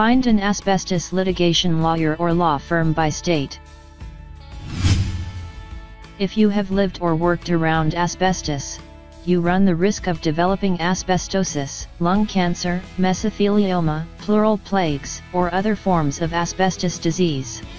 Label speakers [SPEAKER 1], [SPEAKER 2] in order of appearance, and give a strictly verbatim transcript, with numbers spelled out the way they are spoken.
[SPEAKER 1] Find an asbestos litigation lawyer or law firm by state. If you have lived or worked around asbestos, you run the risk of developing asbestosis, lung cancer, mesothelioma, pleural plaques, or other forms of asbestos disease.